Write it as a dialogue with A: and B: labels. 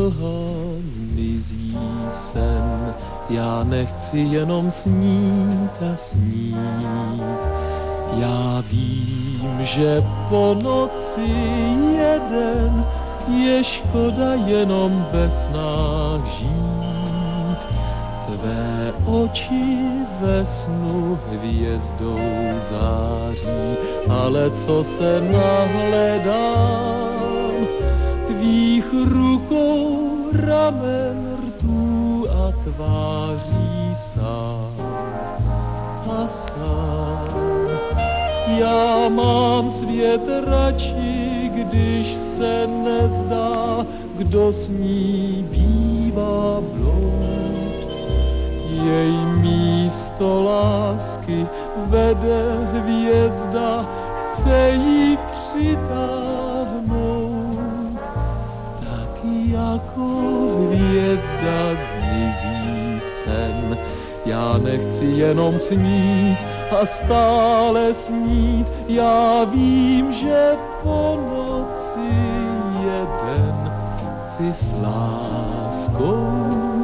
A: mlha zmizí sen. Já nechci jenom snít a snít. Já vím, že po noci jeden je škoda jenom bez snách žít. Tvé oči ve snu hvězdou září, ale co se nahledám, tvých rukou ramen rtů a tváří sám a sám. Já mám svět radši, když se nezdá, kdo s ní bývá bloud. Jej místo lásky vede hvězda, chce jí přitáhnout. Tak jako hvězda zmizí sen. Já nechci jenom snít a stále snít. Já vím, že po noci jeden chci s láskou